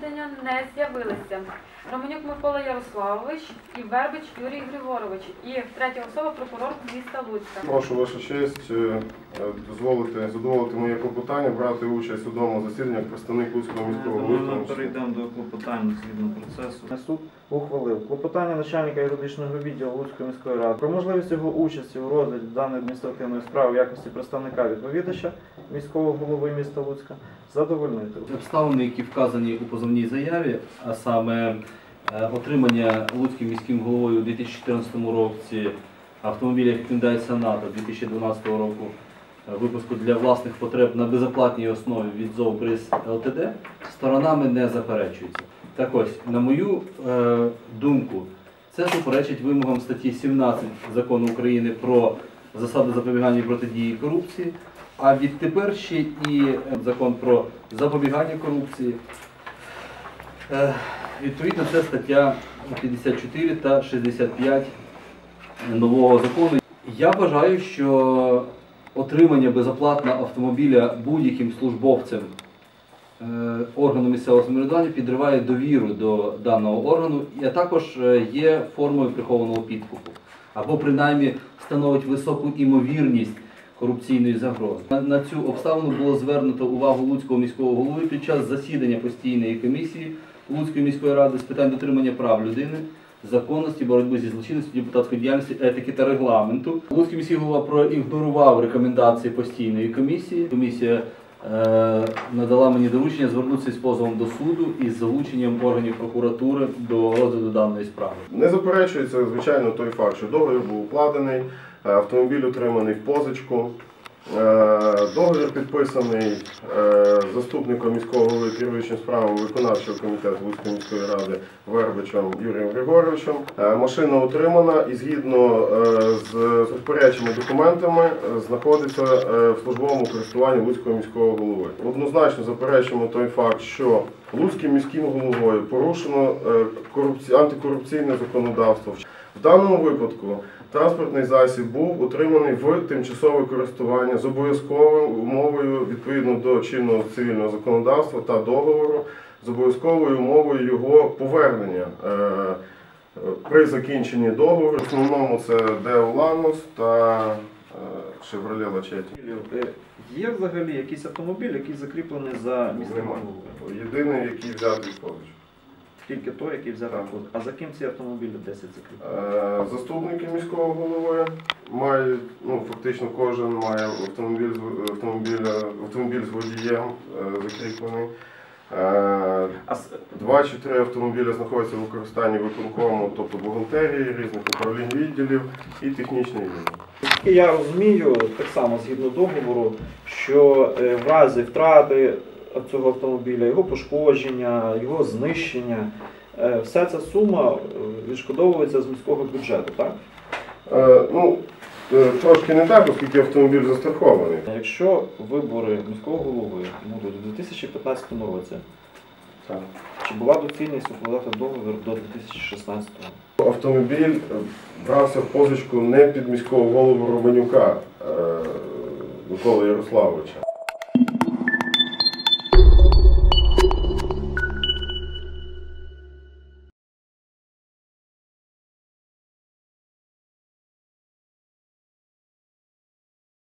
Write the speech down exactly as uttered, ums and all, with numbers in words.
засідання не з'явилися Романюк Микола Ярославович і Вербич Юрій Григорович. І третя особа – прокурор міста Луцька. Прошу вашу честь дозволити задоволити моє клопотання, брати участь у судовому засіданні як представник Луцького міського голови. Ми перейдемо до клопотань згідно процесу. Суд ухвалив клопотання начальника юридичного відділу Луцької міської ради про можливість його участі у розгляді даної адміністративної справи в якості представника відповідача міського голови міста Луцька задовольнити. Обставини, які вказані у позовній заяві, а саме отримання Луцьким міським головою у дві тисячі чотирнадцятому році автомобіля Hyundai Sonata дві тисячі дванадцятого року випуску для власних потреб на безоплатній основі від ЗОВ «Бриз ЛТД» сторонами не заперечується. Так ось, на мою е, думку, це суперечить вимогам статті сімнадцять Закону України про засади запобігання і протидії корупції, а відтепер ще і Закон про запобігання корупції. Е, відповідно, це стаття п'ятдесят чотири та шістдесят п'ять нового закону. Я вважаю, що отримання безоплатного автомобіля будь-яким службовцем е, органу місцевого самоврядування підриває довіру до даного органу, а також є формою прихованого підкупу, або принаймні становить високу імовірність корупційної загрози. На, на цю обставину було звернуто увагу Луцького міського голови під час засідання постійної комісії Луцької міської ради з питань дотримання прав людини, законності, боротьби зі злочинністю, депутатської діяльності, етики та регламенту. Луцький міський голова проігнорував рекомендації постійної комісії. Комісія е, надала мені доручення звернутися з позовом до суду із залученням органів прокуратури до розгляду даної справи. Не заперечується, звичайно, той факт, що договір був укладений, автомобіль отриманий в позичку. Договір підписаний заступником міського голови керуючим справами виконавчого комітету Луцької міської ради Вербичем Юрієм Григоровичем. Машина отримана і згідно з розпорядчими документами знаходиться в службовому користуванні Луцького міського голови. Однозначно заперечуємо той факт, що Луцьким міським головою порушено антикорупційне законодавство. В даному випадку транспортний засіб був отриманий в тимчасове користування з обов'язковою умовою відповідно до чинного цивільного законодавства та договору, з обов'язковою умовою його повернення при закінченні договору. В основному це Део Ланос та Chevrolet Lachetti. Є взагалі якийсь автомобіль, який закріплений за міським головою? Єдиний, який взятий в позичку. Тільки той, який взяв позичку. А за ким ці автомобілі десять закріплені? Заступники міського голови мають, ну фактично кожен має автомобіль, автомобіль, автомобіль з водієм закріплений. Два чи три автомобілі знаходяться в використанні виконкому, тобто бухгалтерії, різних управлінь відділів і технічний відділ. Я розумію, так само згідно договору, що в разі втрати цього автомобіля, його пошкодження, його знищення, вся ця сума відшкодовується з міського бюджету, так? Е, ну, трошки не так, оскільки автомобіль застрахований. Якщо вибори міського голови будуть у дві тисячі п'ятнадцятому році, так, чи була доцільність укладати договір до дві тисячі шістнадцятого? Автомобіль брався в позичку не під міського голову Романюка Миколи Ярославовича.